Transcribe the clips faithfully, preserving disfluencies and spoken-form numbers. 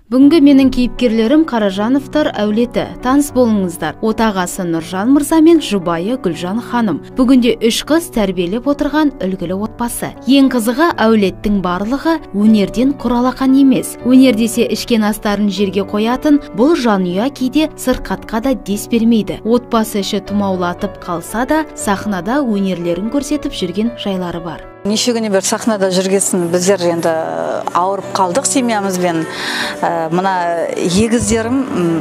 Бүгінгі менің кейіпкерлерім Қаражановтар әулеті. Таныс болыңыздар. Отағасы Нұржан мырза мен жұбайы Гүлжан ханым. Бүгінде үш қыз тәрбиелеп отырған үлгілі отбасы. Ең қызығы, әулеттің барлығы өнерден құр алақан емес. Өнер десе ішкен астарын жерге қоятын бұл жанұя кейде сырқатқа да дес бермейді. Отбасы іші тұмаулатып қалса да, сахнада өнерлерін көрсетіп жүрген жайлары бар. Неше күні бір сахнада жүргесін біздер енді ауырып қалдық семьямызбен. Мына егіздерім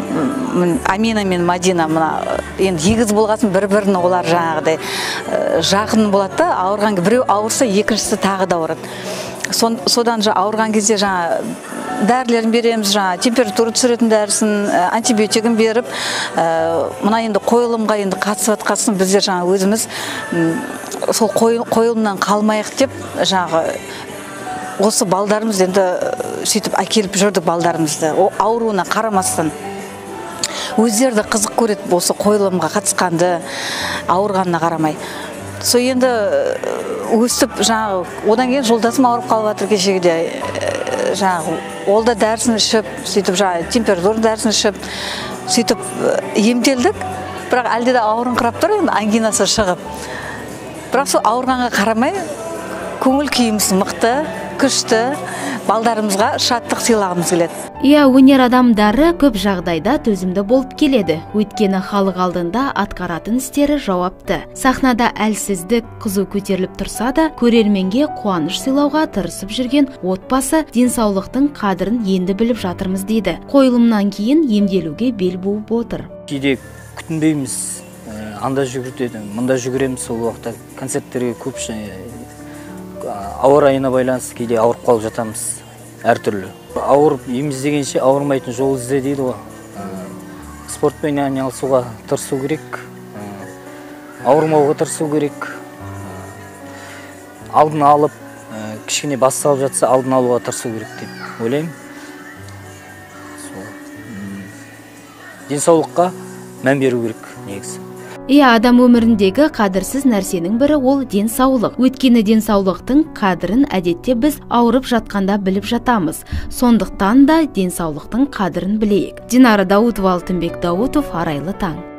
Амина мен Мадина, мына енді егіз болғасын бір-бірін олар жаңағыдай жақын болады да, ауырған біреу ауырса екіншісі тағы да ауырады. Содан ауырған кезде жаңа дәрілерін береміз, жаңа температура түсіретін дәрісін, антибиотигін беріп, мына енді қойылымға енді қатысып атқасын біздер жаңа өзіміз сол қойылымнан қалмайық деп жаңағы осы балдарымыз енді сөйтіп әкеліп жүрдік балдарымызды, ауруына қарамастан. Өздері де қызық көреді осы қойылымға қатысқанды, ауырғанына қарамай. Со енді өстіп жаңағы одан кейін жолдасым ауырып қалып жатыр кешегіде. Жаңағы ол да дәрісін ішіп, сөйтіп жаңағы температура дәрісін ішіп, сөйтіп емделдік. Бірақ әлде де ауырыңқырап тұр, енді ангинасы шығып. Бірақ сол ауырғанға қарамай, көңіл күйіміз мықты, күшті, балдарымызға шаттық сыйлағымыз келеді. Иә, өнер адамдары көп жағдайда төзімді болып келеді. Өйткені халық алдында атқаратын істері жауапты. Сахнада әлсіздік, қызу көтеріліп тұрса да, көрерменге қуаныш сыйлауға тырысып жүрген отбасы денсаулықтың қадірін енді біліп жатырмыз дейді. Қойылымнан кейін емделуге бел буып отыр. Кейде күтінбейміз, анда жүгіртеді, мында жүгіреміз. Сол уақытта концерттерге көп ауа райына байланысты кейде ауырып қалып жатамыз, әртүрлі. Ауырып еміздегенше ауырмайтын жол ізде дейді ғой. Спортпен айналысуға тырысу керек, ауырмауға тырысу керек. Алдын алып, кішкене бас салып жатса, алдын алуға тырысу керек деп ойлаймын. Денсаулыққа мән беру керек негізі. Иә, адам өміріндегі қадірсіз нәрсенің бірі ол денсаулық. Өйткені денсаулықтың қадірін әдетте біз ауырып жатқанда біліп жатамыз. Сондықтан да денсаулықтың қадірін білейік. Динара Даутова, Алтынбек Даутов, Арайлы таң.